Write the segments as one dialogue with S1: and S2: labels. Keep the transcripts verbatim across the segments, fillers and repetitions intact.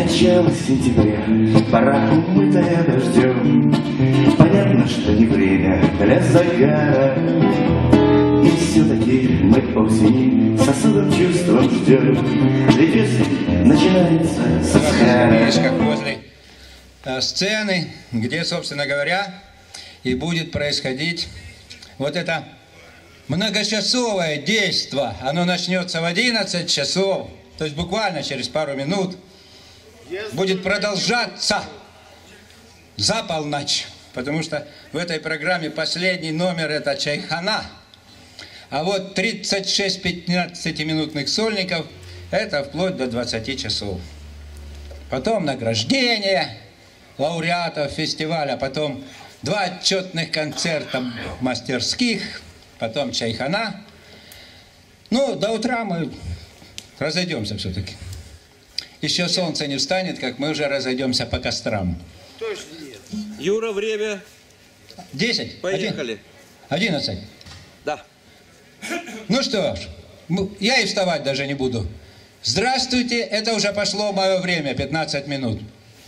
S1: Начало сентября, пора умытая дождем. Понятно, что не время для загара, и все-таки мы осени с особым чувством ждем. Ведь осень начинается со Сахара.
S2: Возле э, сцены, где, собственно говоря, и будет происходить вот это многочасовое действо. Оно начнется в одиннадцать часов, то есть буквально через пару минут. Будет продолжаться за полночь, потому что в этой программе последний номер — это чайхана, а вот тридцать шесть пятнадцатиминутных сольников — это вплоть до двадцати часов. Потом награждение лауреатов фестиваля, потом два отчетных концерта мастерских, потом чайхана. Ну, до утра мы разойдемся все-таки. Еще солнце не встанет, как мы уже разойдемся по кострам.
S3: Точно нет.
S4: Юра, время.
S2: Десять.
S4: Поехали.
S2: Одиннадцать.
S4: Да.
S2: Ну что ж, я и вставать даже не буду. Здравствуйте, это уже пошло мое время, пятнадцать минут.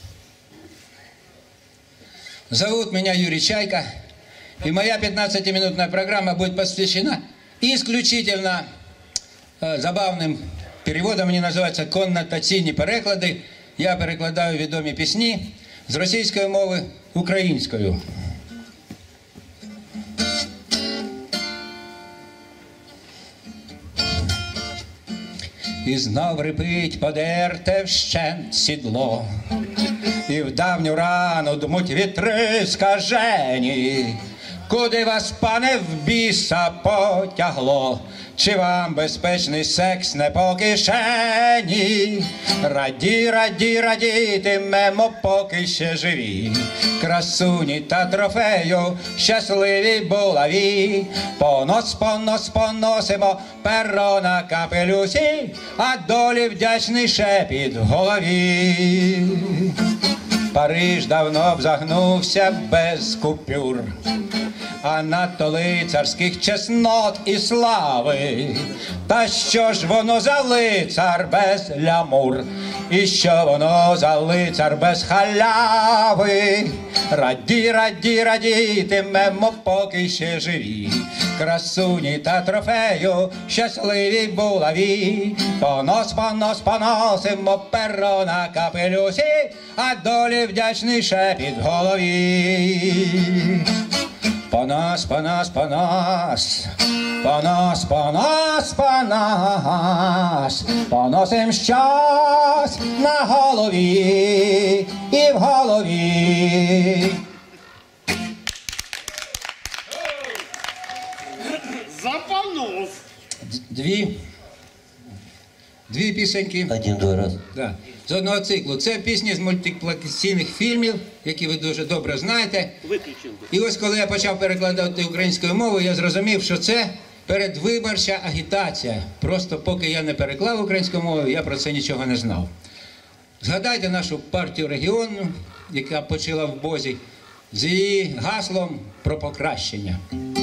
S2: Зовут меня Юрий Чайка, и моя пятнадцатиминутная программа будет посвящена исключительно э, забавным переводом. Вони називаються коннотаційні переклади. Я перекладаю відомі пісні з російської мови українською. І знов рипить подерте вщент сідло, і в давню рану дмуть вітри скажені. Куди вас, пане, в біса потягло? Чи вам безпечний секс не по кишені? Раді, раді, радітимемо, поки ще живі. Красуні та трофею щасливі булаві. Понос, понос, поносимо перо на капелюсі, а долі вдячний шепіт в голові. Париж давно б загнувся без купюр, а надто лицарських чеснот і слави. Та що ж воно за лицар без лямур? І що воно за лицар без халяви? Раді, раді, радітимемо, поки ще живі. Красуні та трофею щасливі булаві. Понос, понос, поносимо перо на капелюсі, а долі вдячний шепіт в голові. Понос, понос, понос, понос, понос, понос, поносим щось на голові і в голові.
S3: За понос.
S2: Дві. Дві пісеньки.
S5: Один-два раз.
S2: Да. З одного циклу. Це пісні з мультиплікаційних фільмів, які ви дуже добре знаєте.
S3: Виключив.
S2: І ось коли я почав перекладати українською мовою, я зрозумів, що це передвиборча агітація. Просто поки я не переклав українською мовою, я про це нічого не знав. Згадайте нашу партію регіону, яка почала в Бозі, з її гаслом про покращення.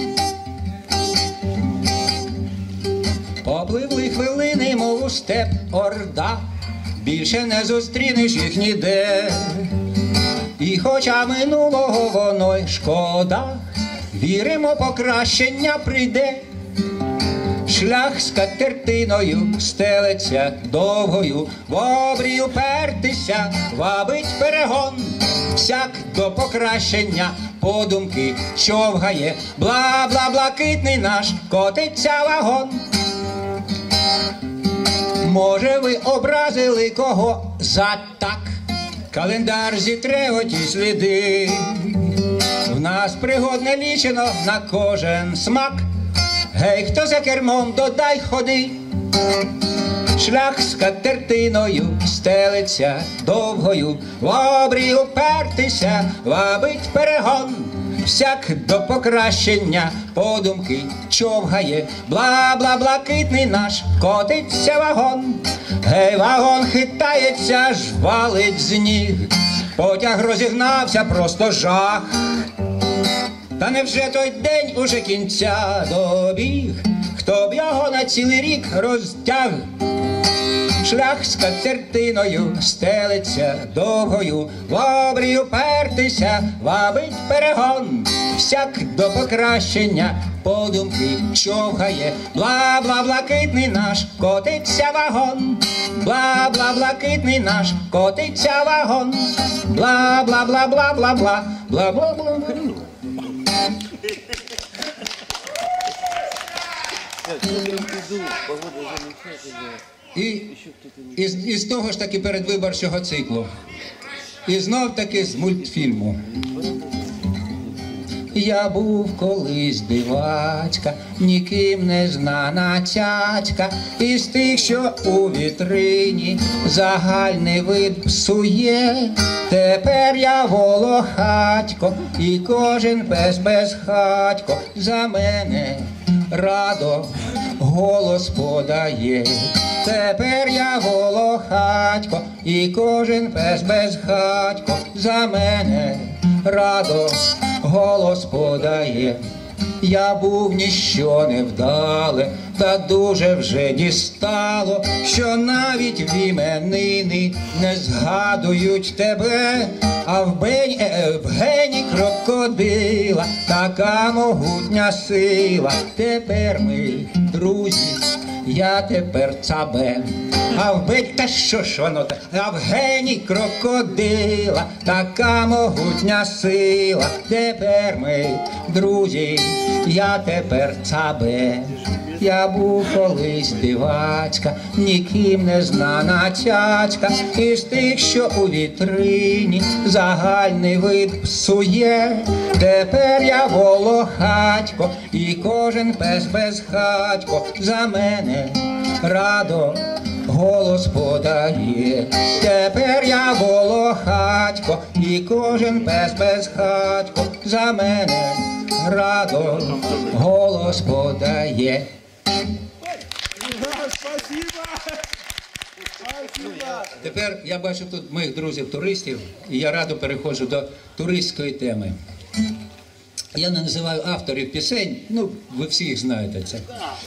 S2: Попливли хвилини, мов у степ орда, більше не зустрінеш їх ніде. І хоча минулого воно й шкода, віримо, покращення прийде. Шлях з катертиною стелеться довгою, в обрій упертися вабить перегон. Всяк до покращення подумки човгає, бла-бла-блакитний наш котиться вагон. Може, ви образили кого за так? Календар зітре оті сліди. В нас пригод не лічено на кожен смак. Гей, хто за кермом, додай ходи. Шлях з катертиною стелиться довгою, в обрій упертися вабить перегон. Всяк до покращення подумки човгає, бла-бла-блакитний наш котиться вагон. Гей, вагон хитається, аж валить з ніг. Потяг розігнався, просто жах. Та невже той день уже кінця добіг? Хто б його на цілий рік розтяг? шлях з скатертиною стелиться довгою, в обрію пертися вабить перегон, всяк до покращення подумки човгає, бла-бла-блакитний наш котиться вагон, бла-бла-блакитний наш котиться вагон, бла-бла-бла-бла-бла-бла, бла-бла-бла. І, і, і з того ж таки передвиборчого циклу. І знов таки з мультфільму. Я був колись дивачка, ніким не знана цяцька, із тих, що у вітрині загальний вид псує. Тепер я волохатько, і кожен пес безхатько за мене радо голос подає. Тепер я волохатько, і кожен пес безхатько за мене радо голос подає. Я був ніщо невдале, та дуже вже дістало, що навіть в іменини не згадують тебе, а в, бень, е, в гені крокодила така могутня сила. Тепер ми друзі, я тепер цабе. А в бень, та що ж воно так? А в гені крокодила така могутня сила. Тепер ми друзі, я тепер цабе. Я був колись дивачка, ніким не знана цяцька, із тих, що у вітрині загальний вид псує. Тепер я волохатько, і кожен пес безхатько за мене радо голос подає. Тепер я волохатько, і кожен пес безхатько за мене радо голос подає. Тепер я бачу тут моїх друзів-туристів, і я радо переходжу до туристської теми. Я не називаю авторів пісень, ну, ви всі їх знаєте це.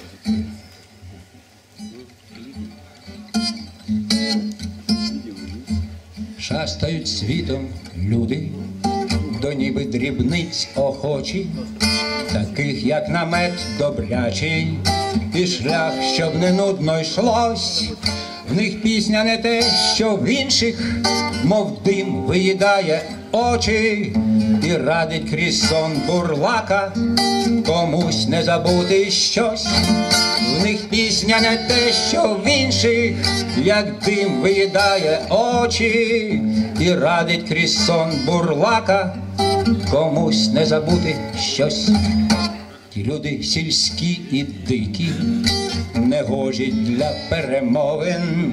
S2: Шастають світом люди, до ніби дрібниць охочі, таких як намет добрячий, і шлях, щоб не нудно йшлось. В них пісня не те, що в інших, мов дим виїдає очі, і радить крізь сон бурлака комусь не забути щось. В них пісня не те, що в інших, як дим виїдає очі, і радить крізь сон бурлака комусь не забути щось. Ті люди сільські і дикі, негожі для перемовин,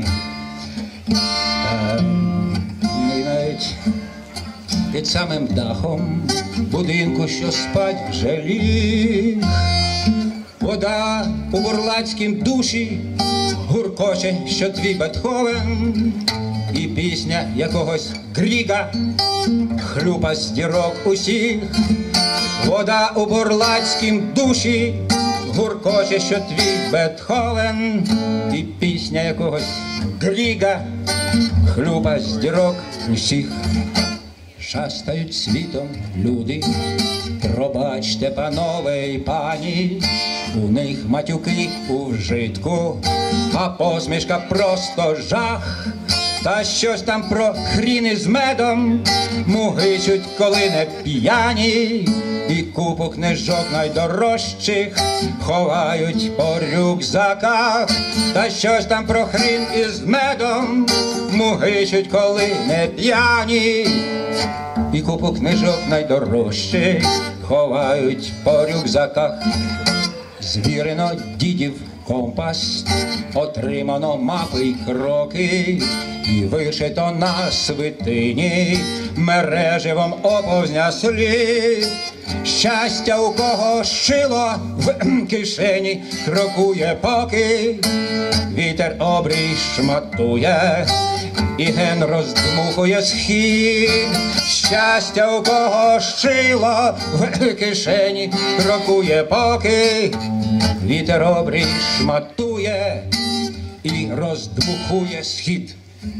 S2: та не навіть під самим дахом будинку, що спать вже ліг. Вода у бурлацькім душі гуркоче, що твій Бетховен, і пісня якогось Гріга хлюпа з дірок усіх. Вода у бурлацькім душі гуркоче, що твій Бетховен, і пісня якогось Гріга хлюпа з дірок усіх. Шастають світом люди, пробачте, панове й пані, у них матюки у вжитку, а посмішка просто жах. Та щось там про хріни з медом мугичуть, коли не п'яні, і купу книжок найдорожчих ховають по рюкзаках. Та щось там про хрін із медом мугичуть, коли не п'яні, і купу книжок найдорожчих ховають по рюкзаках. Звірено дідів компас, отримано мапи й кроки, і вишито на свитині мереживом оповзня слід. Щастя, у кого шило в кишені крокує поки, вітер обрій шматує, і ген роздмухує схід. Щастя, у кого шило в кишені крокує поки, вітер обрій шматує, і роздмухує схід.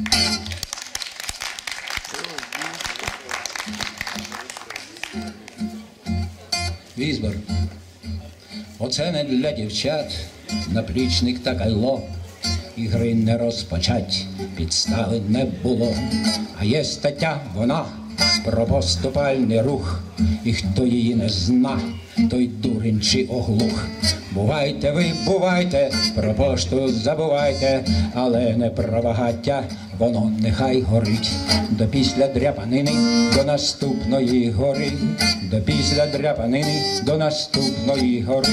S2: Візбор. Оце не для дівчат, наплічник та кайло. Ігри не розпочать, підстави не було. А є стаття, вона про поступальний рух. І хто її не зна, той дурень чи оглух. Бувайте ви, бувайте, про пошту забувайте, але не про багаття, воно нехай горить. До після дряпанини, до наступної гори, до після дряпанини, до наступної гори.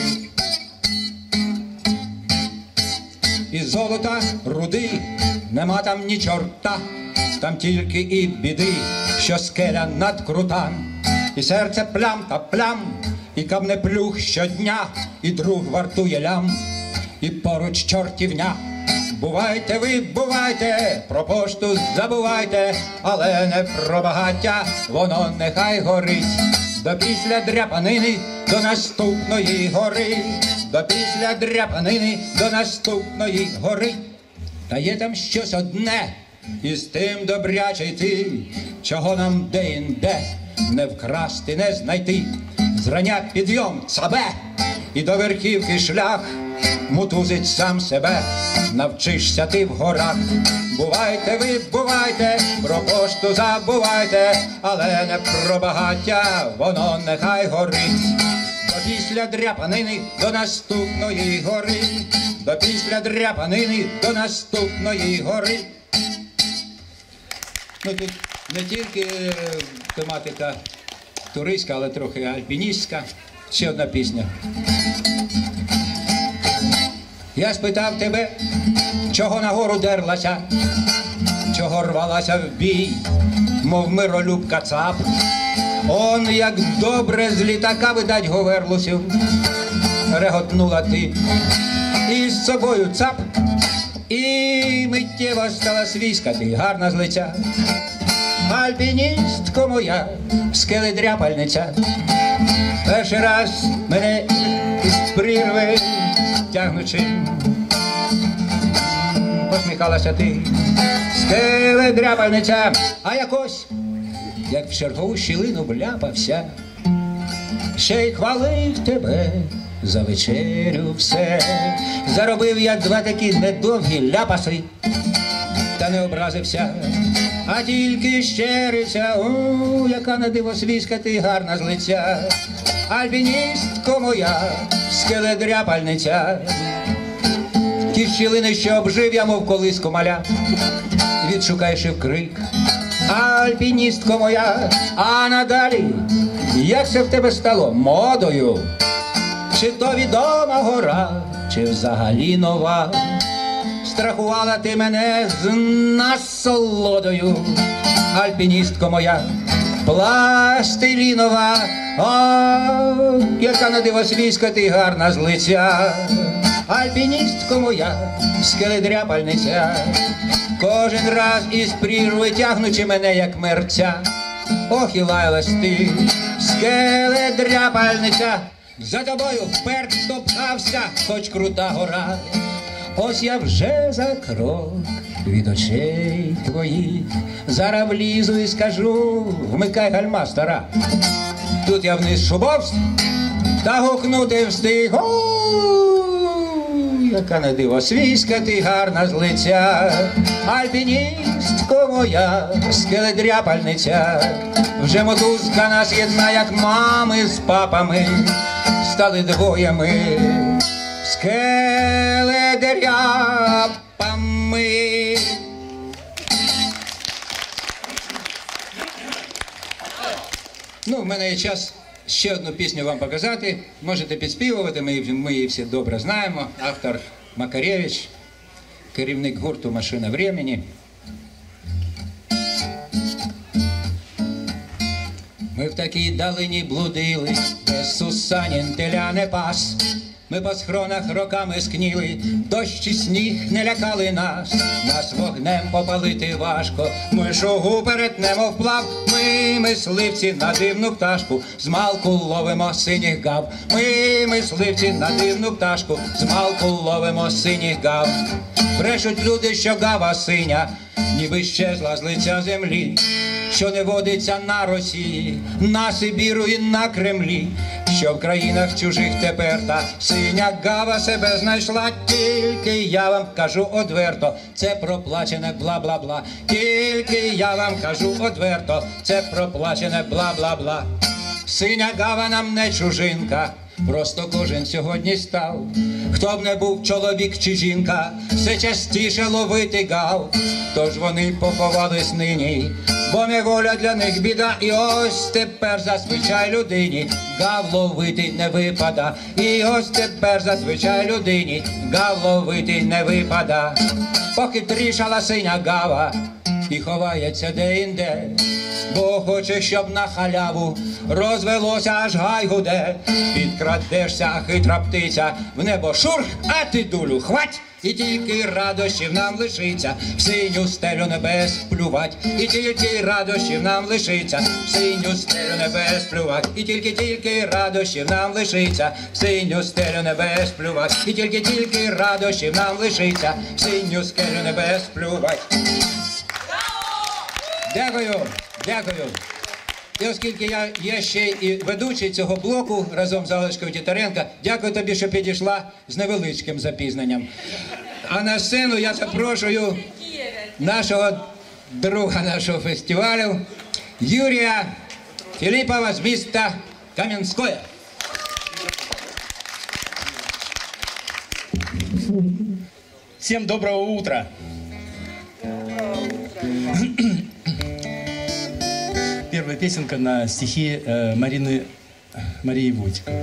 S2: І золота, руди, нема там ні чорта, там тільки і біди, що скеля надкрута. І серце плям та плям, і кабне плюх щодня, і друг вартує лям, і поруч чортівня. Бувайте ви, бувайте, про пошту забувайте, але не про багаття, воно нехай горить. До після дряпанини, до наступної гори, до після дряпанини, до наступної гори. Та є там щось одне, і з тим добряче йти, чого нам де-інде не вкрасти, не знайти. Зрання підйом, цабе, і до верхівки шлях, мутузить сам себе, навчишся ти в горах. Бувайте ви, бувайте, про пошту забувайте, але не про багаття, воно нехай горить. До після дряпанини, до наступної гори, до після дряпанини, до наступної гори. Ну тут не тільки тематика туристська, але трохи альпіністська. Ще одна пісня. Я спитав тебе, чого нагору дерлася, чого рвалася в бій, мов миролюб кацап. Он як добре з літака, видать, говерлусів, реготнула ти, і з собою цап, і миттєво стала свійськати, гарна з лиця. Альпіністко моя, скеледряпальниця, перший раз мене із прірви тягнучи, посміхалася ти, скеледряпальниця, а якось, як в чергову щілину вляпався, ще й хвалив тебе за вечерю все. Заробив я два такі недовгі ляпаси, та не образився, а тільки щериться. О, яка на диво свійська ти, гарна з лиця. Альпіністко моя, скеледряпальниця, ті щілини, що обжив я, мов колиску маля, відшукайши вкрик. Альпіністко моя, а надалі, як це в тебе стало модою? Чи то відома гора, чи взагалі нова? Страхувала ти мене з насолодою, альпіністко моя, пластилінова. О, яка на диво свійська ти, гарна з лиця. Альпіністко моя, скеледряпальниця, кожен раз із прірви тягнучи мене, як мерця. Ох, і лаялась ти, скеледряпальниця, за тобою вперто пхався, хоч крута гора. Ось я вже за крок від очей твоїх, зараз влізу і скажу, вмикай гальма, стара. Тут я вниз шубовst, та гукнути встиг. Ой, яка на диво свійська ти, гарна з лиця. Альпіністко моя, скеледряпальниця, вже мотузка нас єдна, як мами з папами, стали двоями, скеледряпами. Ну, в мене є час ще одну пісню вам показати. Можете підспівувати, ми, ми її всі добре знаємо. Автор Макаревич, керівник гурту «Машина времени». Ми в такій далині блудили, де Сусанін теля не пас. Ми по схронах роками скніли, дощ і сніг не лякали нас, нас вогнем попалити важко, ми шугу перетнемо вплав, ми мисливці на дивну пташку, змалку ловимо синіх гав, ми мисливці на дивну пташку, змалку ловимо синіх гав. Брешуть люди, що гава синя, ніби щезла з лиця землі, що не водиться на Росії, на Сибіру і на Кремлі, що в країнах чужих тепер та синя гава себе знайшла. Тільки я вам кажу одверто, це проплачене бла-бла-бла. Тільки я вам кажу одверто, це проплачене бла-бла-бла. Синя гава нам не чужинка, просто кожен сьогодні став. Хто б не був чоловік чи жінка, все частіше ловити гав. Тож вони поховались нині, бо неволя для них біда. І ось тепер зазвичай людині гав ловити не випада. І ось тепер зазвичай людині гав ловити не випада. Похитрішала синя гава і ховається де-інде, бо хоче, щоб на халяву розвелося аж гай гуде. Підкрадешся, хитра птиця, в небо шурх, а ти дулю хвать. І тільки радощів нам лишиться в синю стелю небес плювать. І тільки радощів нам лишиться в синю стелю небес плювать. І тільки-тільки радощів нам лишиться в синю стелю небес плювать. І тільки-тільки радощів нам лишиться в синю стелю небес плювать. Дякую, дякую. І оскільки я є ще і ведучий цього блоку разом з Аллочкою Тітаренко, дякую тобі, що підійшла з невеличким запізненням. А на сцену я запрошую нашого друга нашого фестивалю Юрія Філіпова з міста Кам'янське.
S5: Всем доброго утра. Первая песенка на стихи э, Марины, Марии Войтиковой.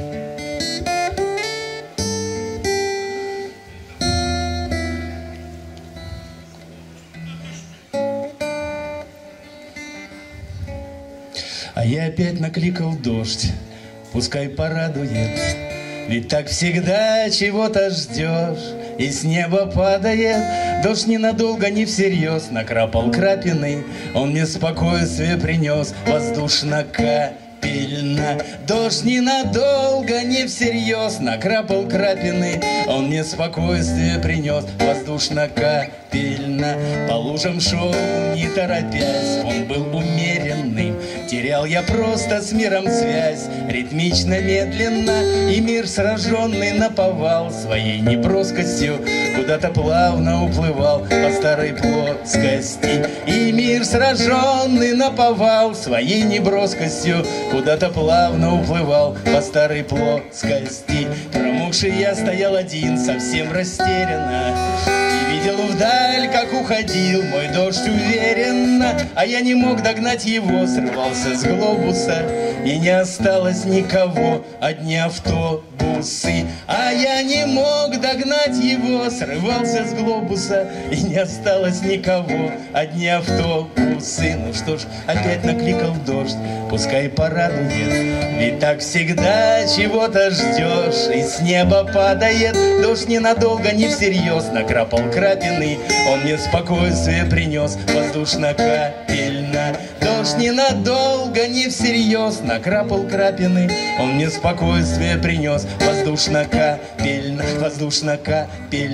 S5: А я опять накликал дождь, пускай порадует, ведь так всегда чего-то ждешь. И с неба падает дождь ненадолго, не всерьез. Накрапал крапины, он мне спокойствие принес. Воздушно-капельно, дождь ненадолго, не всерьез. Накрапал крапины, он мне спокойствие принес. Воздушно-капельно, по лужам шел, не торопясь. Он был умеренным, терял я просто с миром связь. Ритмично, медленно, и мир сраженный наповал своей неброскостью, куда-то плавно уплывал по старой плоскости. И мир сраженный наповал своей неброскостью, куда-то плавно уплывал по старой плоскости. Промокший я стоял один, совсем растерянно, и видел вдаль, как уходил мой дождь уверенно. А я не мог догнать его, срывался с глобуса, и не осталось никого, одни автобусы. А я не мог догнать его, срывался с глобуса, и не осталось никого, одни автобусы. Ну что ж, опять накликал дождь, пускай порадует, ведь так всегда чего-то ждешь. И с неба падает дождь ненадолго, не всерьез. Накрапал крапины, он мне спокойствие принес. Воздушно-капельно, дождь ненадолго, не всерьез. Накрапал крапины, он мне спокойствие принес. Воздушно-капельно, воздушно-капель,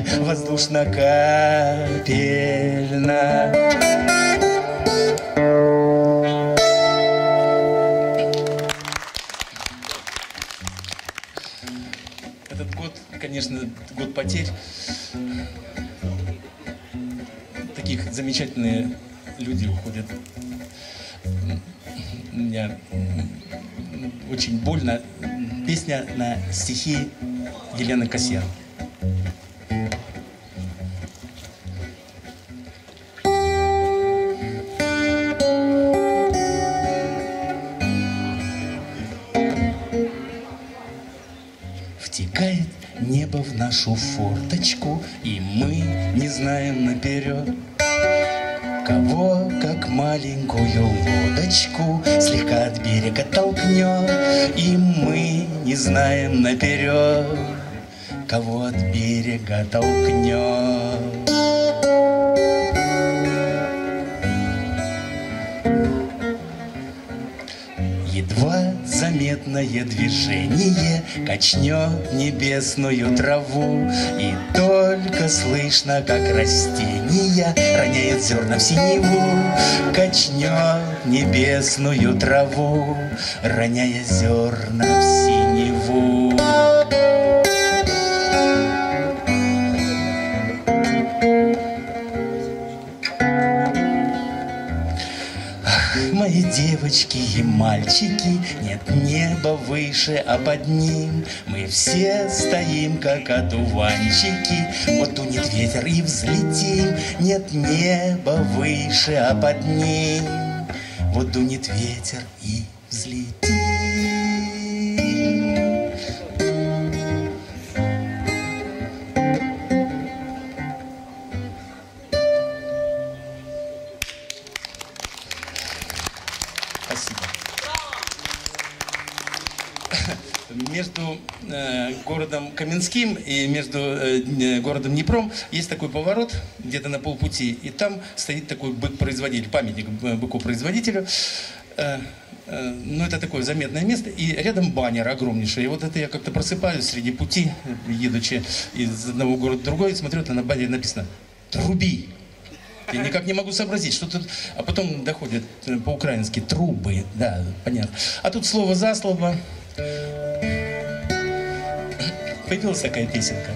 S5: воздушно-капельно. Этот год, конечно, год потерь. Таких замечательные люди уходят. Мне очень больно. Песня на стихи Елены Кассиан. Втекает небо в нашу форточку, и мы не знаем наперед, кого, как маленькую лодочку, слегка от берега толкнет. И мы не знаем наперед, кого от берега толкнет. Едва заметное движение качнет небесную траву, и только слышно, как растение роняет зерна в синеву. Качнет небесную траву, роняя зерна в синеву. Мои девочки и мальчики, нет неба выше, а под ним мы все стоим, как одуванчики. Вот тунет ветер и взлетим, нет неба выше, а под ним вот дунет ветер и взлетим. Между э, городом Каменским и между э, городом Днепром есть такой поворот, где-то на полпути, и там стоит такой бык-производитель, памятник быку-производителю. Э, э, ну, это такое заметное место, и рядом баннер огромнейший. И вот это я как-то просыпаюсь среди пути, едучи из одного города в другой, смотрю, на баннере написано «Труби». Я никак не могу сообразить, что тут... А потом доходит по-украински «трубы», да, понятно. А тут слово за слово... Появилась такая песенка.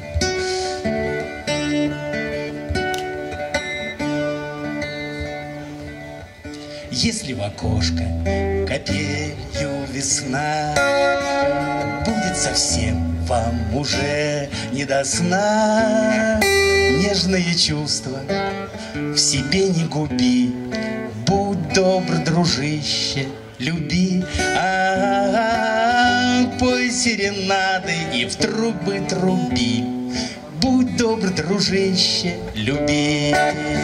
S5: Если в окошко капелью весна, будет совсем вам уже не до сна. Нежные чувства в себе не губи, будь добр, дружище, люби. А-а-а, пой серенады и в трубы труби, будь добр, дружище, люби.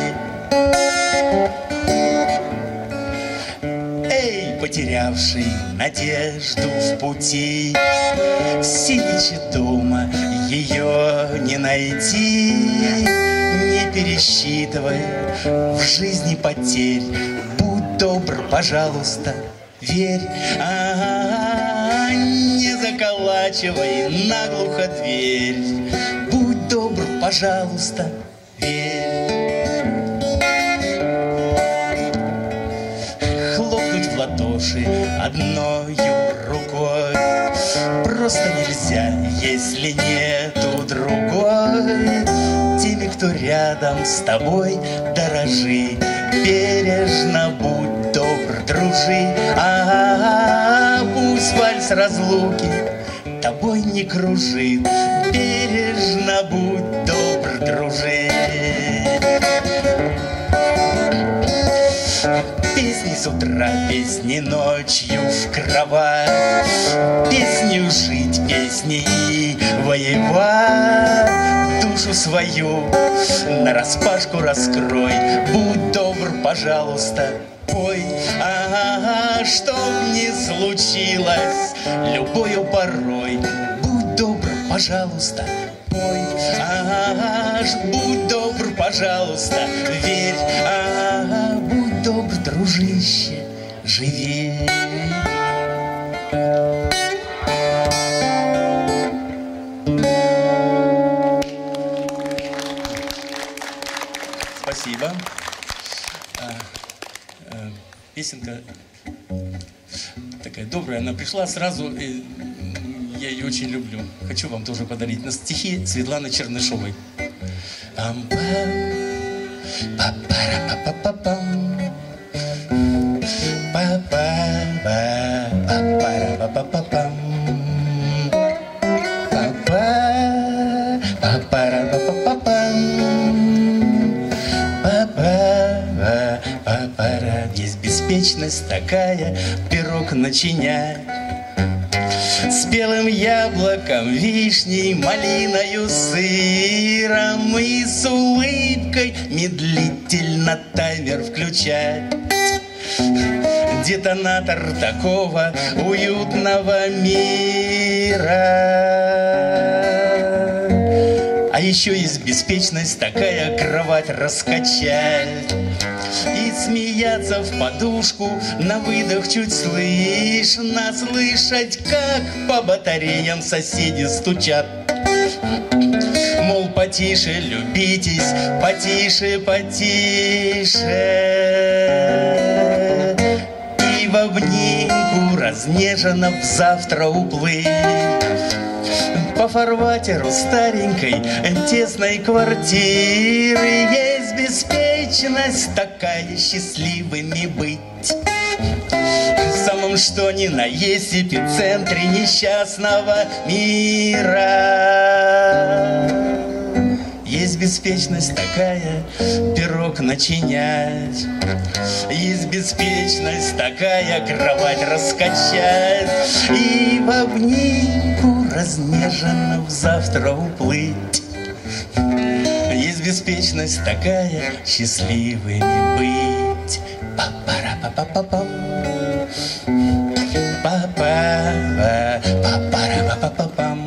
S5: Эй, потерявший надежду в пути, сидячи дома, ее не найти. Не пересчитывай в жизни потерь, будь добр, пожалуйста, верь. А-а-а, не заколачивай наглухо дверь, будь добр, пожалуйста, верь. Хлопнуть в ладоши одною рукой просто нельзя, если нету другой. Теми, кто рядом с тобой, дорожи, бережно будь добр, дружи. А-а-а, пусть вальс разлуки тобой не кружит, бережно будь добр, дружи. Песни с утра, песни ночью в кровать, песню жить, песни и воевать. Душу свою нараспашку раскрой, будь добр, пожалуйста, пой. А-а-а, чтоб не случилось любою порой, будь добр, пожалуйста, пой. А-а-а, будь добр, пожалуйста, верь. А-а-а, будь добр, дружище, живи. Спасибо. А, а, песенка такая добрая, она пришла сразу, и я ее очень люблю. Хочу вам тоже подарить на стихи Светланы Чернышовой. Есть беспечность такая, пирог начинять с белым яблоком, вишней, малиною, сыром и с улыбкой медлительно таймер включать. Детонатор такого уютного мира. А еще есть беспечность такая, кровать раскачать и смеяться в подушку, на выдох чуть слышно слышать, как по батареям соседи стучат. Мол, потише любитесь, потише, потише. И в обнимку разнеженно взавтра уплыть по фарватеру старенькой тесной квартиры. Есть беспечность такая, счастливыми быть в самом что ни на есть эпицентре несчастного мира. Есть беспечность такая, пирог начинять. Есть беспечность такая, кровать раскачать и в обнимку разнеженно взавтра уплыть. Есть беспечность такая, счастливыми быть. Па-пара-па-па-па-пам. Па-па-па, па-пара-па-па-па-пам.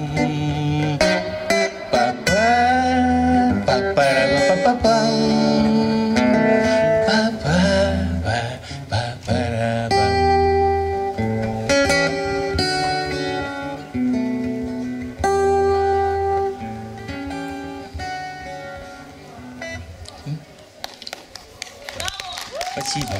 S5: Спасибо.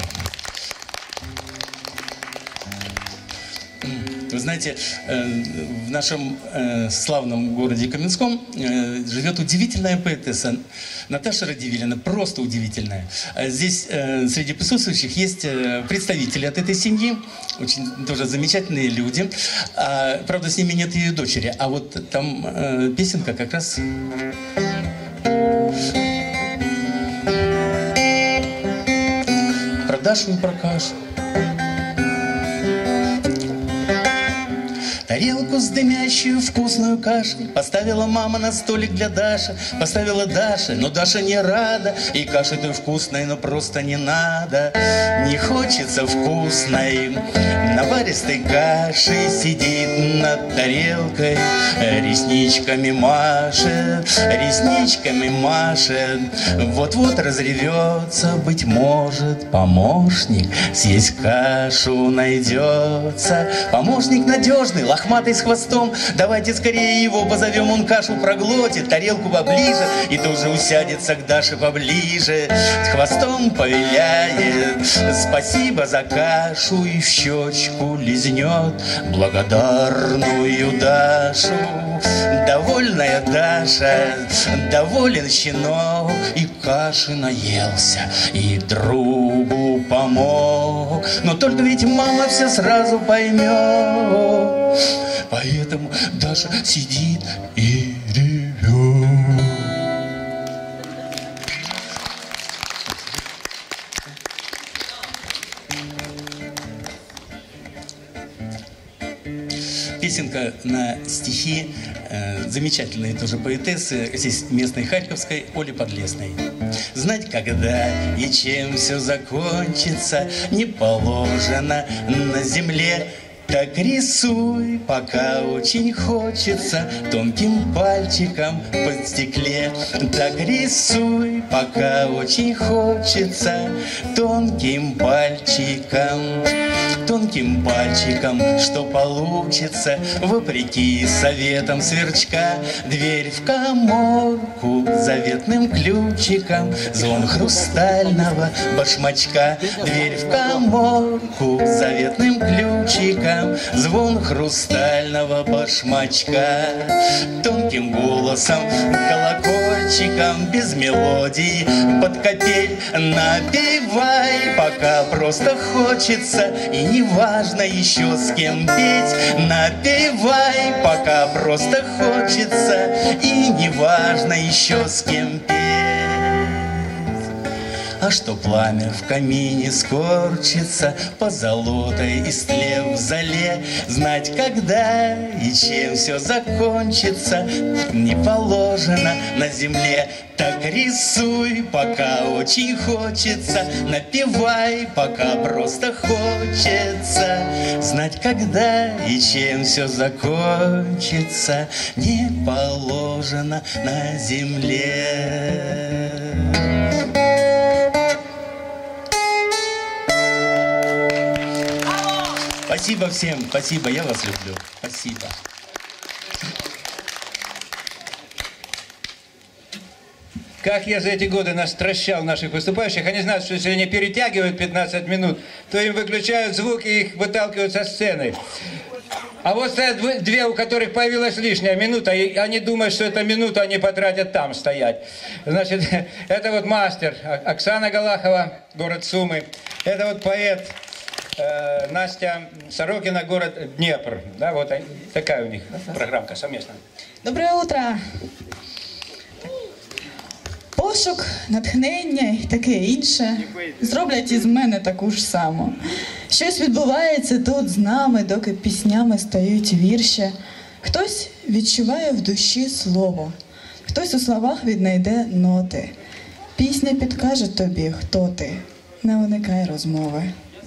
S5: Вы знаете, в нашем славном городе Каменском живет удивительная поэтесса Наташа Радивилина, просто удивительная. Здесь среди присутствующих есть представители от этой семьи, очень тоже замечательные люди. Правда, с ними нет ее дочери, а вот там песенка как раз... Про Дашу и про кашу. Тарелку с дымящую вкусную кашей поставила мама на столик для Даши. Поставила Даша, но Даша не рада. И каши-то вкусной, но просто не надо. Не хочется вкусной. Наваристой кашей сидит над тарелкой, ресничками машет, ресничками машет. Вот-вот разревется, быть может, помощник. Съесть кашу найдется. Помощник надежный, лохматый с хвостом. Давайте скорее его позовем, он кашу проглотит, тарелку поближе и тоже усядется к Даше поближе. С хвостом повеляет, спасибо за кашу, и в щечку лизнет благодарную Дашу. Довольная Даша, доволен щенок, и каши наелся, и другу помог. Но только ведь мама все сразу поймет, поэтому Даша сидит и ревет. Песенка на стихи э, замечательной тоже поэтессы, здесь местной харьковской, Оли Подлесной. Знать, когда и чем все закончится, не положено на земле. Так рисуй, пока очень хочется, тонким пальчиком под стекле. Так рисуй, пока очень хочется, тонким пальчиком. Тонким пальчиком, что получится, вопреки советам сверчка. Дверь в каморку заветным ключиком, звон хрустального башмачка. Дверь в каморку заветным ключиком, звон хрустального башмачка. Тонким голосом, колокольчиком, без мелодии, под капель напевай, пока просто хочется, и не важно еще с кем петь. Напевай, пока просто хочется, и не важно еще с кем петь. А что пламя в камине скорчится, позолотой истлев в зале, знать, когда и чем все закончится, не положено на земле. Так рисуй, пока очень хочется, напевай, пока просто хочется, знать, когда и чем все закончится, не положено на земле. Спасибо всем, спасибо, я вас люблю. Спасибо.
S2: Как я за эти годы настращал наших выступающих, они знают, что если они перетягивают пятнадцать минут, то им выключают звук и их выталкивают со сцены. А вот стоят две, у которых появилась лишняя минута, и они думают, что эту минуту они потратят там стоять. Значит, это вот мастер Оксана Галахова, город Сумы. Это вот поэт э, Настя Сорокина, город Днепр. Да, вот они, такая у них программка совместная.
S6: Доброе утро! Пошук, натхнення і таке інше зроблять із мене таку ж саму. Щось відбувається тут з нами, доки піснями стають вірші. Хтось відчуває в душі слово, хтось у словах віднайде ноти. Пісня підкаже тобі, хто ти, не уникай розмови.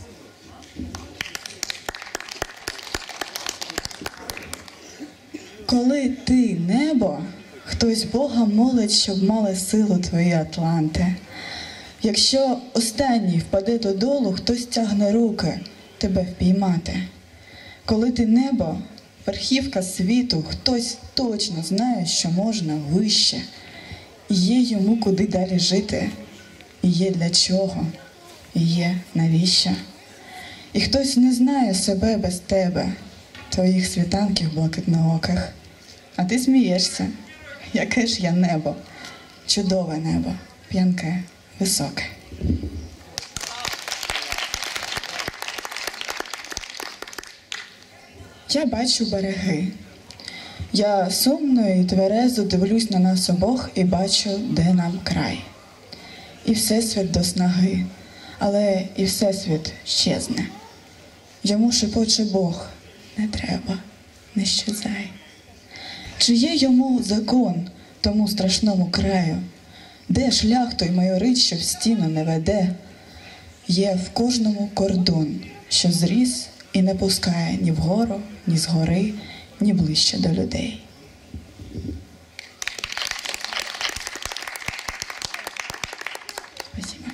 S6: Коли ти небо, хтось Бога молить, щоб мали силу твої атланти. Якщо останній впаде додолу, хтось тягне руки тебе впіймати. Коли ти небо, верхівка світу, хтось точно знає, що можна вище. І є йому куди далі жити, і є для чого, і є навіщо. І хтось не знає себе без тебе, твоїх світанків блакитнооких. А ти смієшся. Яке ж я небо, чудове небо, п'янке, високе. Я бачу береги. Я сумно і тверезо дивлюсь на нас обох і бачу, де нам край. І всесвіт до снаги, але і всесвіт щезне. Йому шепоче Бог, не треба, не щезай. Чи є йому закон, тому страшному краю? Де шлях той майорить, що в стіну не веде? Є в кожному кордон, що зріс і не пускає ні вгору, ні згори, ні ближче до людей. Спасибо.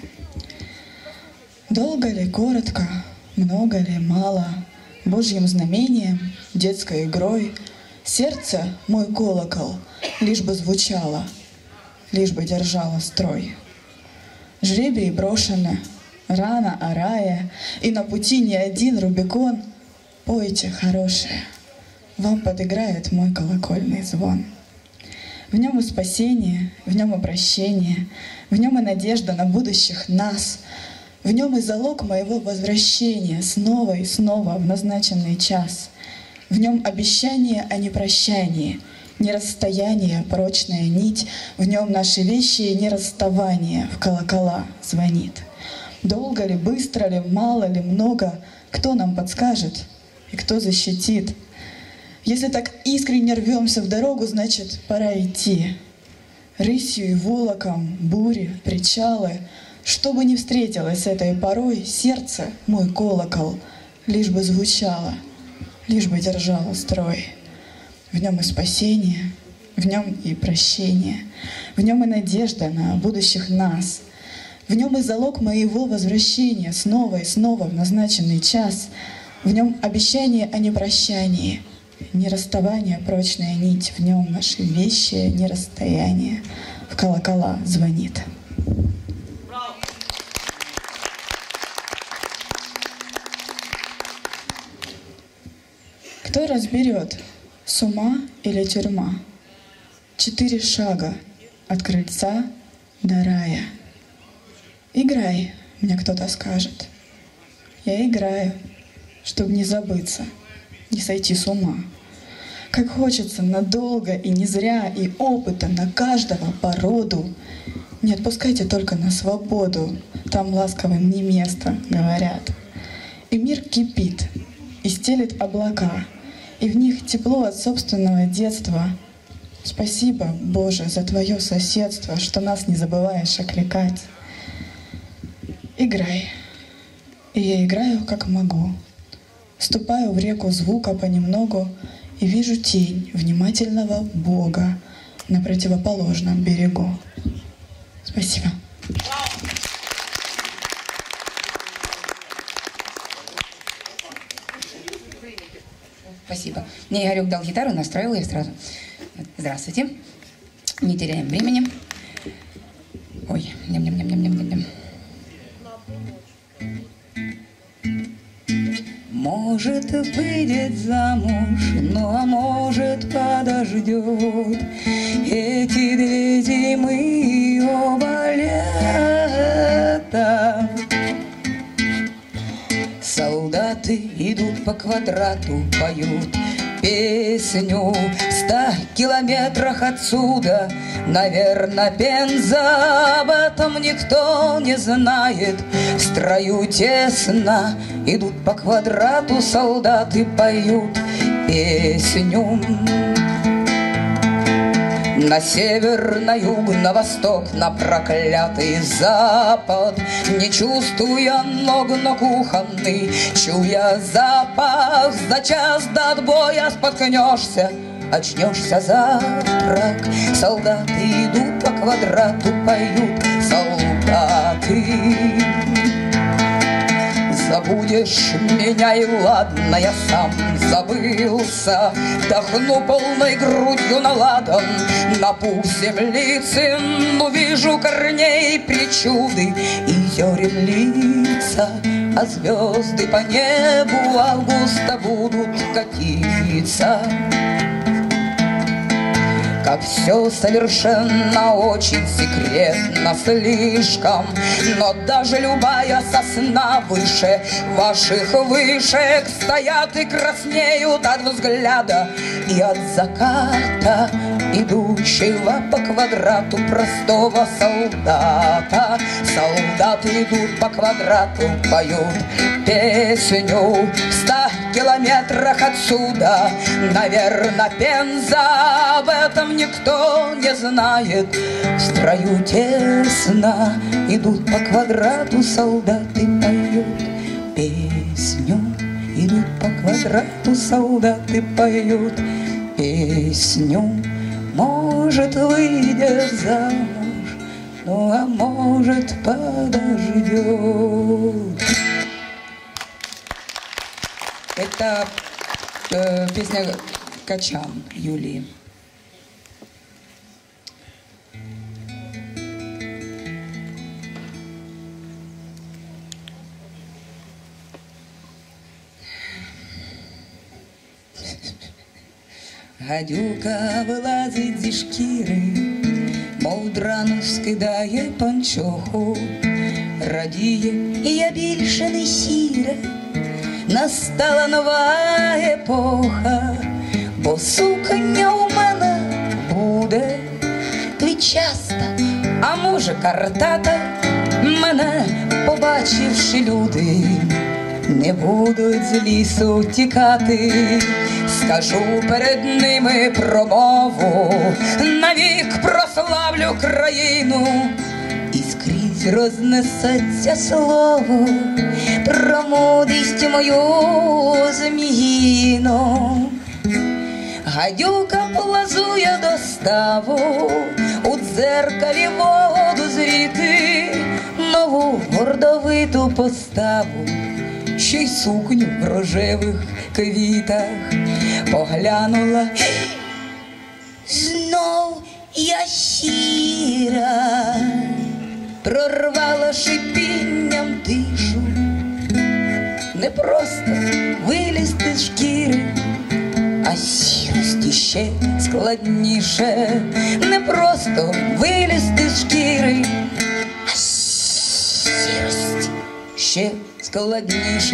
S6: Долго ли, коротко, много ли, мало, Божьим знамением, детской игрой, сердце — мой колокол, лишь бы звучало, лишь бы держало строй. Жребий брошено, рана орая, и на пути ни один Рубикон. Пойте, хорошее, вам подыграет мой колокольный звон. В нем и спасение, в нем и прощение, в нем и надежда на будущих нас, в нем и залог моего возвращения снова и снова в назначенный час. В нем обещание о непрощании, не расстояние, прочная нить, в нем наши вещи и не расставание в колокола звонит. Долго ли, быстро ли, мало ли, много, кто нам подскажет и кто защитит? Если так искренне рвемся в дорогу, значит, пора идти. Рысью и волоком, бури, причалы, что бы ни встретилось этой порой, сердце — мой колокол, лишь бы звучало, лишь бы держало строй. В нем и спасение, в нем и прощение, в нем и надежда на будущих нас, в нем и залог моего возвращения снова и снова в назначенный час, в нем обещание о непрощании, не расставание, прочная нить, в нем наши вещи, не расстояние, в колокола звонит. Кто разберет, с ума или тюрьма? Четыре шага от крыльца до рая. Играй, мне кто-то скажет. Я играю, чтобы не забыться, не сойти с ума. Как хочется надолго и не зря, и опыта на каждого по роду. не отпускайте только на свободу, там ласковым не место, говорят. И мир кипит, и стелит облака, и в них тепло от собственного детства. Спасибо, Боже, за Твое соседство, что нас не забываешь окликать. Играй, и я играю, как могу. Ступаю в реку звука понемногу и вижу тень внимательного Бога на противоположном берегу. Спасибо.
S7: Спасибо. Мне Игорек дал гитару, настроил ее сразу. Здравствуйте. Не теряем времени. Ой, ням-ням-ням-ням-ням-ням. Может, выйдет замуж, ну а может, подождет. Эти две зимы и оба лета. Солдаты идут по квадрату, поют песню в ста километрах отсюда. Наверно, Пенза, об этом никто не знает. В строю тесно идут по квадрату, солдаты поют песню. На север, на юг, на восток, на проклятый запад. Не чувствуя ног, но кухонный, чуя запах, за час до отбоя споткнешься, очнешься завтрак. Солдаты идут по квадрату, поют солдаты. Забудешь меня, и ладно, я сам забылся. Вдохну полной грудью на ладан, напух землицы, увижу корней причуды и зерен лица. А звезды по небу августа будут катиться. Как все совершенно очень секретно слишком, но даже любая сосна выше ваших вышек стоят и краснеют от взгляда и от заката, идущего по квадрату простого солдата. Солдаты идут по квадрату, поют песню в ста километрах отсюда. Наверно, Пенза, об этом никто не знает. В строю тесно идут по квадрату, солдаты поют песню. Идут по квадрату, солдаты поют песню. Может, выйдешь замуж, ну а может, подождет. Это э, песня «Качан» Юлии. Гадюка вилазить зі шкіри, мов драну скидає панчоху. Радіє, і я більше не сіра, настала нова епоха, бо сукня у мене буде квітчаста, а може картата. Мене побачивши люди, не будуть з лісу тікати. Скажу перед ними промову, навік прославлю країну. І скрізь рознесеться слово про мудрість мою зміїну. Гадюка плазує до ставу, у дзеркалі воду зріти, нову гордовиту поставу, ще й сукню в рожевих квітах. Поглянула, знов я сіра, прорвала шипінням тишу. Не просто вилізти з шкіри, а сірості ще складніше. Не просто вилізти з шкіри, а сірості ще складніше.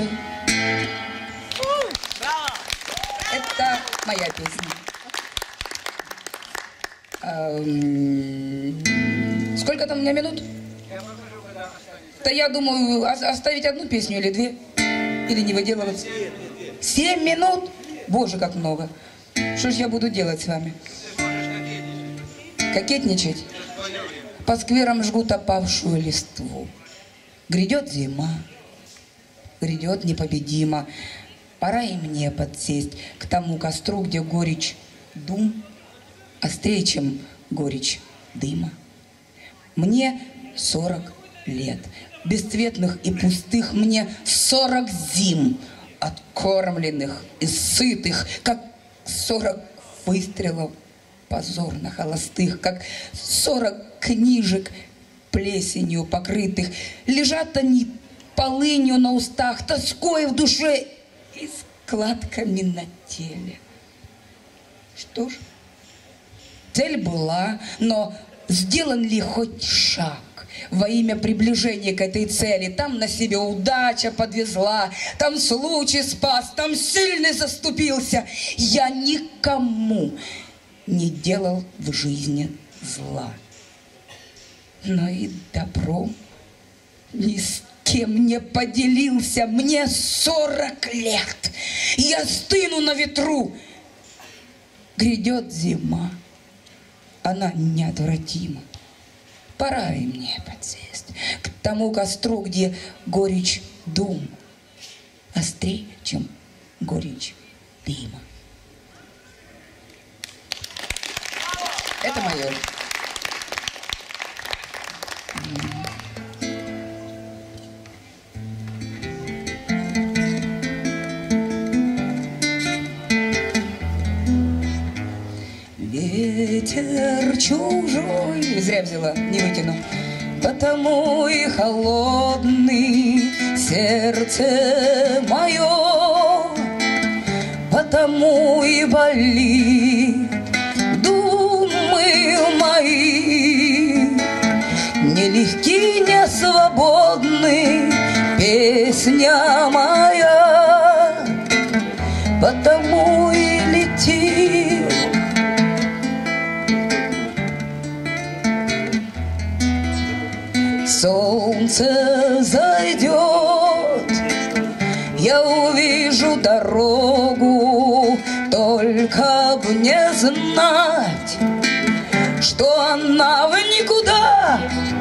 S7: Это моя песня. Сколько там у меня минут? Да я думаю, оставить одну песню или две. Или не выделываться. Семь минут? Боже, как много. Что ж я буду делать с вами? Кокетничать? По скверам жгут опавшую листву. Грядет зима. Грядет непобедимо. Пора и мне подсесть к тому костру, где горечь дум острее, чем горечь дыма. Мне сорок лет. Бесцветных и пустых мне сорок зим, откормленных и сытых, как сорок выстрелов позорно холостых, как сорок книжек плесенью покрытых. Лежат они полынью на устах, тоской в душе и складками на теле. Что ж, цель была, но сделан ли хоть шаг во имя приближения к этой цели? Там на себе удача подвезла, там случай спас, там сильный заступился. Я никому не делал в жизни зла, но и добром ни с кем не поделился. Мне сорок лет, я стыну на ветру. Грядет зима, она неотвратима. Пора и мне подсесть к тому костру, где горечь дум острее, чем горечь дыма. Это мое. Ветер чужой, зря взяла, не вытяну. Потому и холодный сердце мое, потому и болит думы мои. Нелегки, не свободны песня моя, потому и летит. Солнце зайдет, я увижу дорогу, только б не знать, что она в никуда,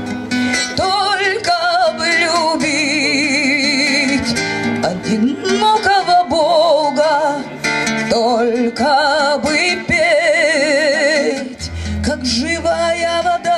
S7: только б любить одинокого Бога, только бы петь, как живая вода.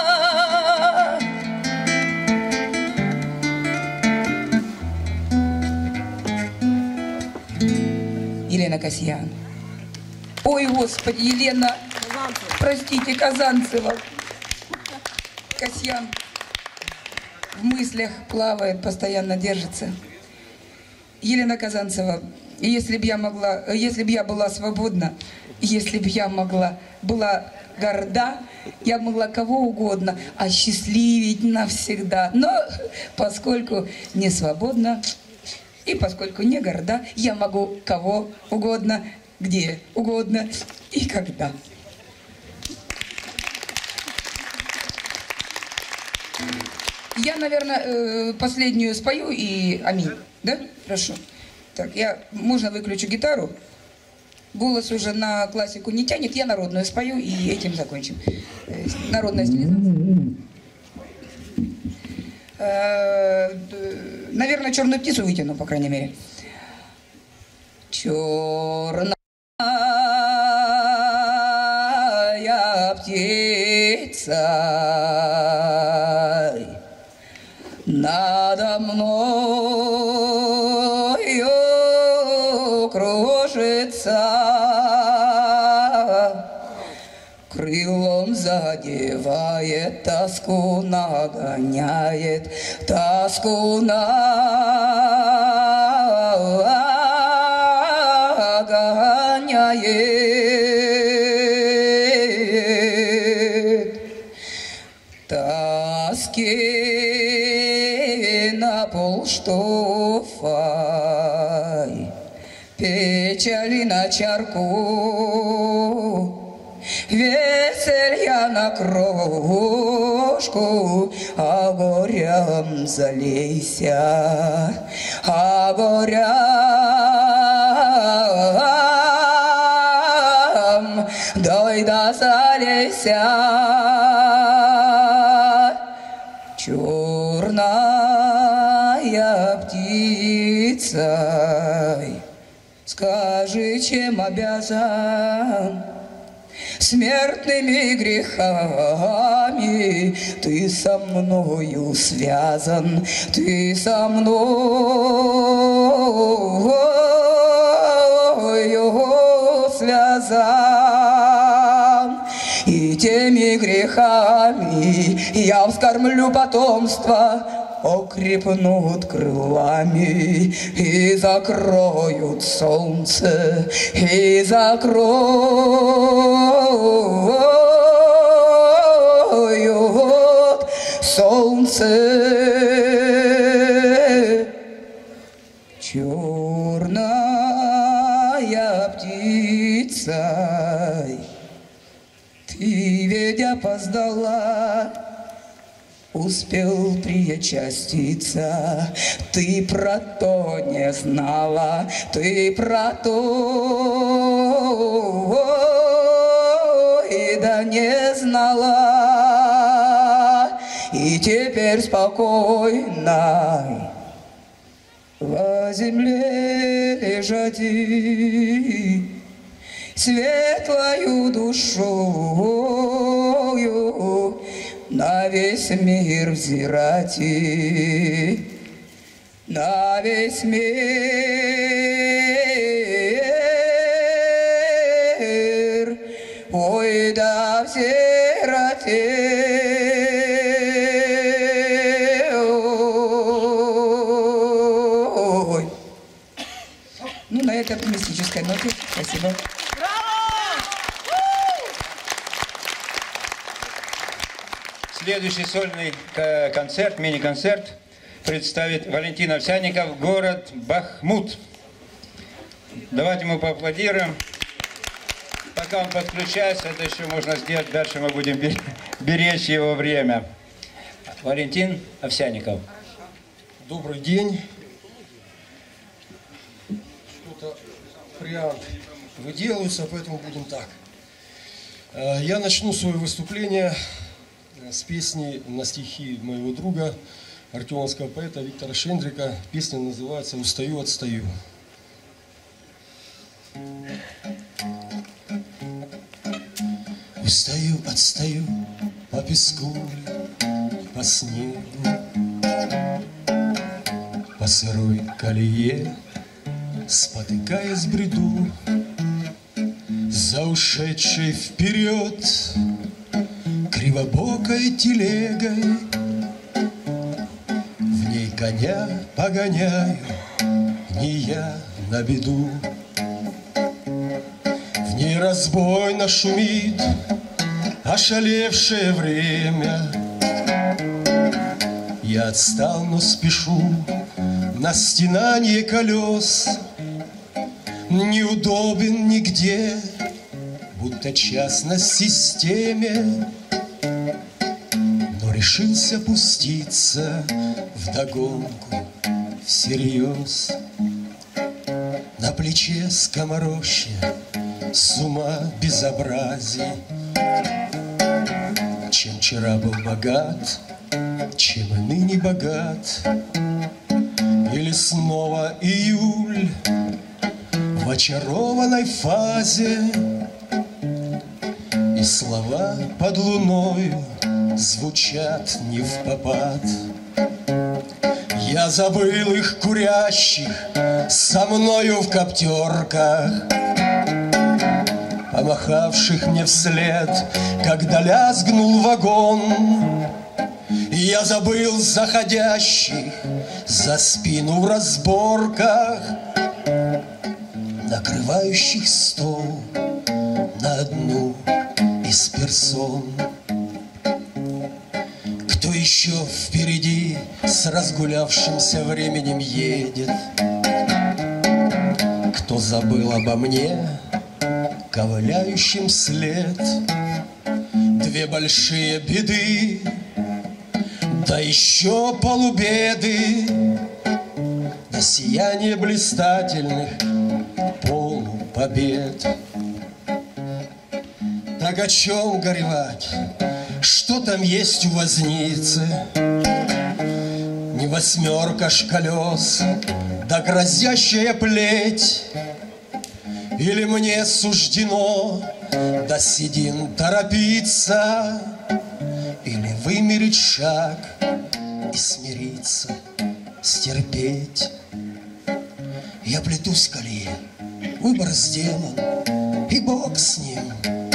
S7: Елена Касьян. Ой, Господи, Елена, простите, Казанцева. Касьян в мыслях плавает, постоянно держится. Елена Казанцева, если б я могла, если б я была свободна, если б я могла, была горда, я могла кого угодно осчастливить навсегда. Но поскольку не свободна, и поскольку не горда, я могу кого угодно, где угодно и когда. Я, наверное, последнюю спою и аминь, да? Хорошо. Так, я, можно выключу гитару. Голос уже на классику не тянет, я народную спою и этим закончим. Народная стилизация. Наверное, черную птицу вытяну, по крайней мере. Черная птица надо мною кружится, крылом задевает, тоску нагоняет, тоску нагоняет. Тоски на полштофа, печали на чарку, веселья на крошку, а горям залейся, а горям дай да залейся. Черная птица, скажи, чем обязан? Смертными грехами ты со мною связан, ты со мною связан. И теми грехами я вскормлю потомство, окрепнут крылами и закроют солнце, и закроют солнце. Черная птица, ты ведь опоздала, успел причаститься, ты про то не знала, ты про то и да не знала, и теперь спокойно во земле лежати, светлою душою на весь мир взирати, на весь мир, ой да взирати. Ой. Ну, на этой оптимистической ноте спасибо.
S2: Следующий сольный концерт, мини-концерт представит Валентин Овсянников, город Бахмут. Давайте мы поаплодируем. Пока он подключается, это еще можно сделать. Дальше мы будем беречь его время. Валентин Овсянников.
S8: Добрый день. Что-то вариант выделывается, поэтому будем так. Я начну свое выступление с песни на стихи моего друга, артемовского поэта Виктора Шендрика. Песня называется «Устаю, отстаю». Устаю, отстаю по песку, по снегу, по сырой колее, спотыкаясь бреду, за ушедшей вперед кривобокой телегой. В ней коня погоняю, не я на беду. В ней разбойно шумит ошалевшее время. Я отстал, но спешу на стенанье колес. Неудобен нигде, будто частность системе, но решился пуститься вдогонку всерьез. На плече скоморохи, с ума безобразий. Чем вчера был богат, чем и ныне богат. Или снова июль в очарованной фазе, и слова под луною звучат не впопад. Я забыл их курящих со мною в коптерках, помахавших мне вслед, когда лязгнул вагон. Я забыл заходящих за спину в разборках, накрывающих стол на одну из персон. Кто еще впереди с разгулявшимся временем едет? Кто забыл обо мне
S5: ковыляющим вслед. Две большие беды, да еще полубеды, да сияние блистательных полупобед. Так о чем горевать? Что там есть у возницы? Не восьмерка ж колес, да грозящая плеть. Или мне суждено до седин торопиться, или вымерить шаг и смириться, стерпеть. Я плетусь в колее, выбор сделан, и Бог с ним.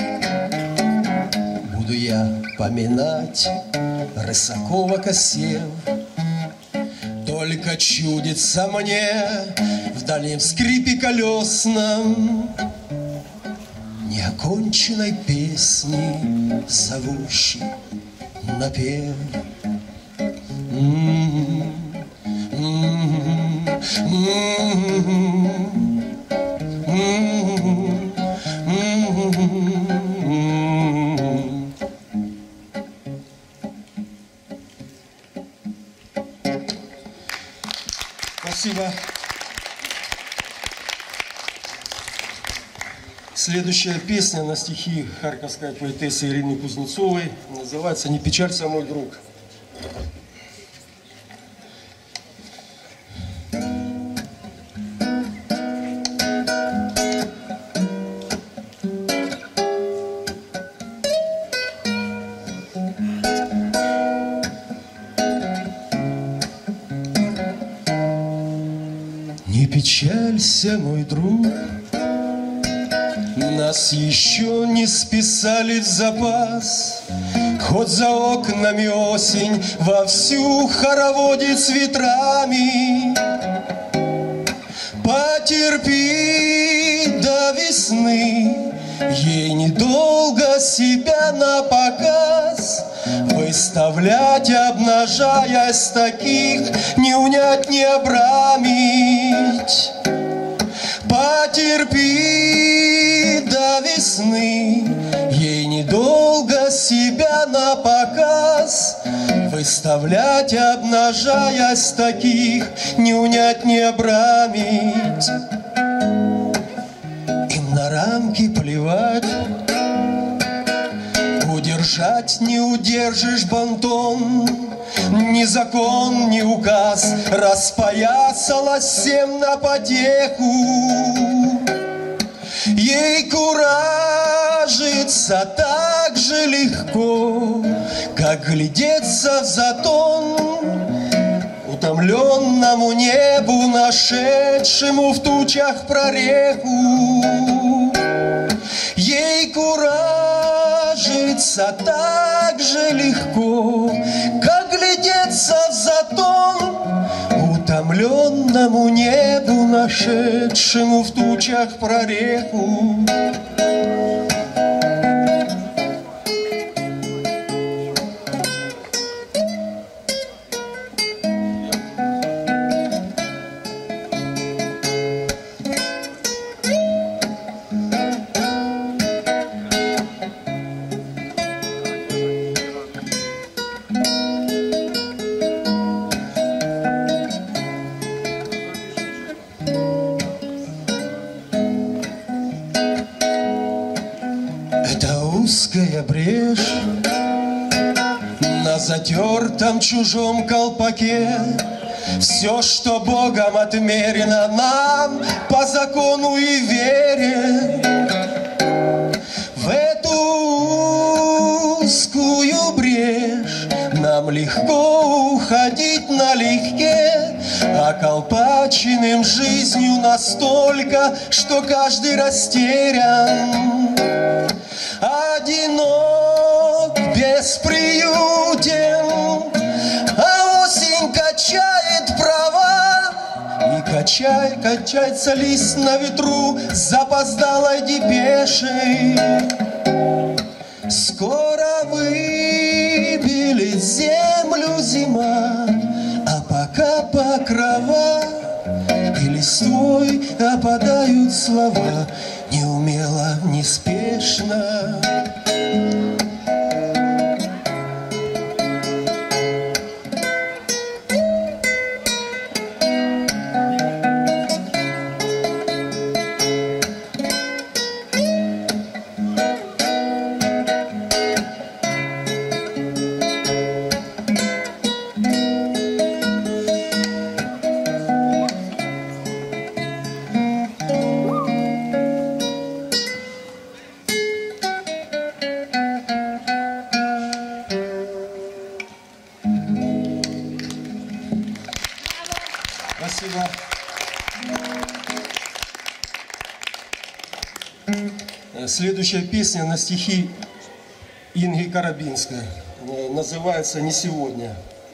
S5: Буду я поминать Рысакова косев, только чудится мне в дальнем скрипе колесном неоконченной песни, зовущей напев.
S8: Спасибо. Следующая песня на стихи харьковской поэтессы Ирины Кузнецовой называется «Не печалься, мой друг».
S5: Не печалься, мой друг, нас еще не списали в запас. Хоть за окнами осень вовсю хороводит с ветрами. Потерпи до весны, ей недолго себя на показ выставлять, обнажаясь, таких не унять, не обрамить. Потерпи до весны, ей недолго себя на показ выставлять, обнажаясь, таких не унять, не обрамить. Им на рамки плевать, удержать не удержишь бантон. Ни закон, ни указ распоясалась всем на потеху. Ей куражиться так же легко, как глядеться в затон утомленному небу, нашедшему в тучах прореху. Ей куражиться так же легко, как глядеться в затон утомленному небу, нашедшему в тучах прореху. Узкая брешь на затертом чужом колпаке. Все, что Богом отмерено нам по закону и вере, в эту узкую брешь нам легко уходить налегке, околпаченным жизнью настолько, что каждый растерян. Одинок, бесприютен, а осень качает права. И качай, качается лист на ветру запоздалой депешей. Скоро выбелит землю зима, а пока покрова или
S8: листвой опадают слова, неумело, неспешно. Спасибо. Следующая песня на стихи Инги Коробинской. Называется «Не сегодня».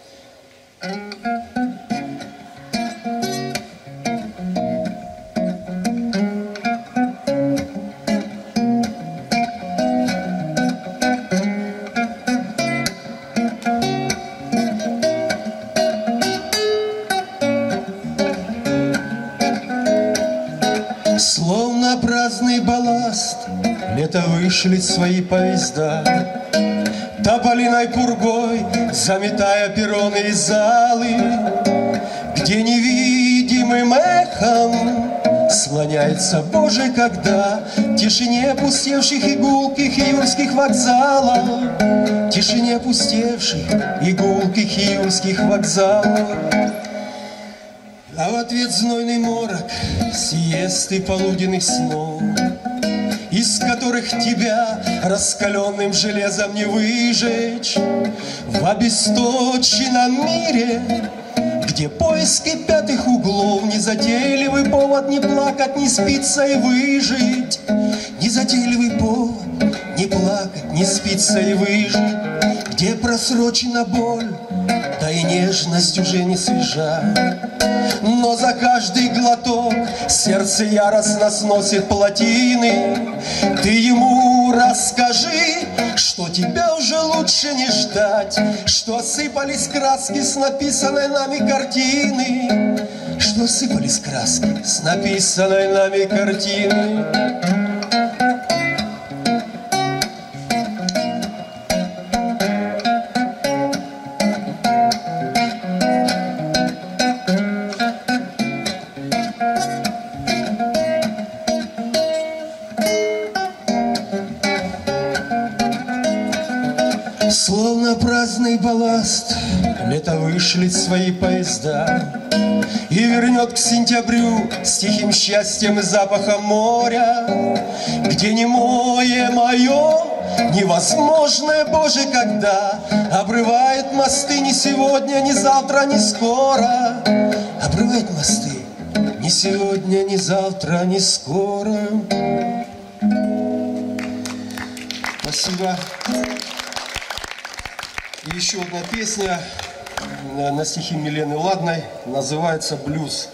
S8: Словно праздный балласт лето вышлет свои поезда, тополиной пургой заметая перроны и залы, где невидимым эхом слоняется, Боже, когда в тишине опустевших и гулких июльских вокзалов, в тишине опустевших и гулких июльских вокзалов. А в ответ знойный морок сиесты полуденных снов, из которых тебя раскаленным железом не выжечь. В обесточенном мире, где поиски пятых углов, незатейливый повод не плакать, не спиться и выжить. Незатейливый повод не плакать, не спиться и выжить. Где просрочена боль, да и нежность уже не свежа. Но за каждый глоток сердце яростно сносит плотины. Ты ему расскажи, что тебя уже лучше не ждать, что осыпались краски с написанной нами картины, что осыпались краски с написанной нами картины. Словно праздный балласт лето вышлет свои поезда и вернет к сентябрю с тихим счастьем и запахом моря, где немое мое невозможное, Боже, когда обрывает мосты не сегодня, ни завтра, ни скоро. Обрывает мосты ни сегодня, ни завтра, ни скоро. Спасибо. И еще одна песня на стихи Милены Ладной, называется «Блюз».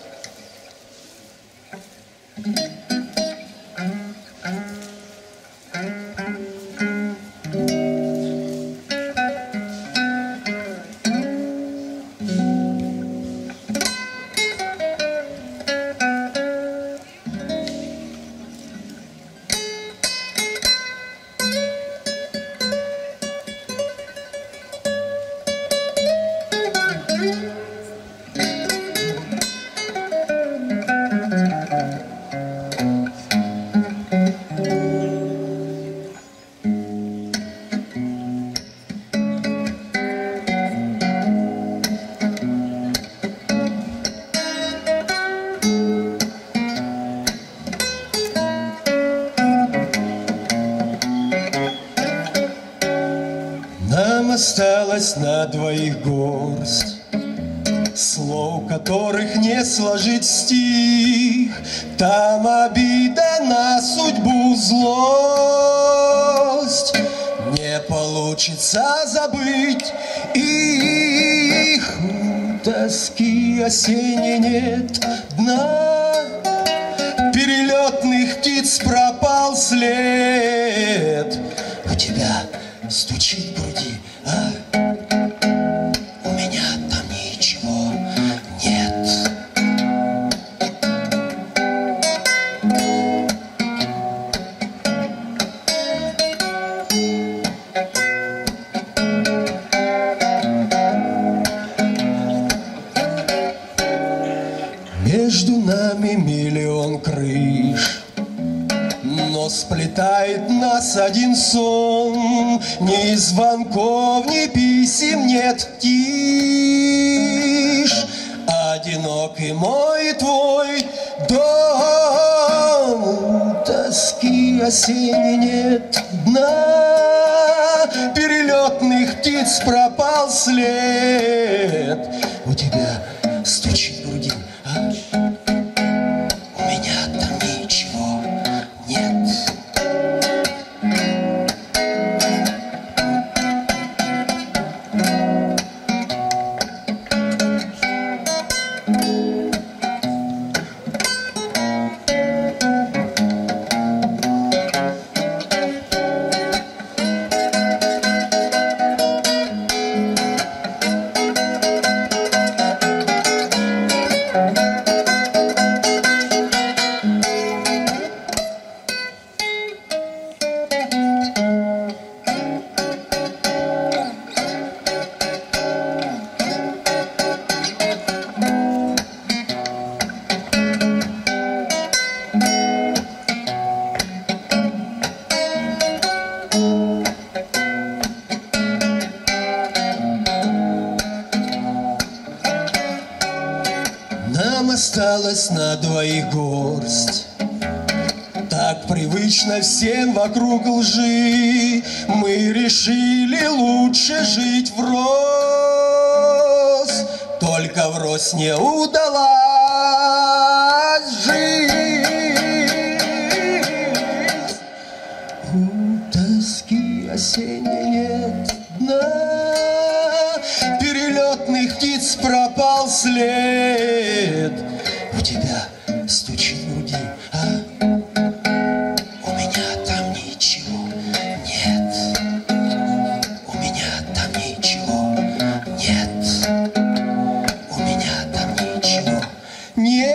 S8: Нам осталось на двоих горсть слов, которых не сложить в стих. Там обида на судьбу, злость. Не получится забыть их. Тоски осенней нет дна, перелетных птиц пропал след. У тебя стучит в груди, а у меня там ничего нет. миллион крыш. Но сплетает нас один сон, ни звонков, ни писем нет, тишь. Одинокий мой твой дом, тоски осенней нет дна, перелетных птиц пропал след. У тебя стучит в груди, а у меня там ничего нет. Нам осталось на двоих горсть, так привычно всем вокруг лжи. Мы решили лучше жить врозь, только врозь не удалась жизнь. У тоски осенней нет дна, перелетных птиц пропал след. У тебя стучит в груди, а у меня там ничего нет. У меня там ничего нет. У меня там ничего нет.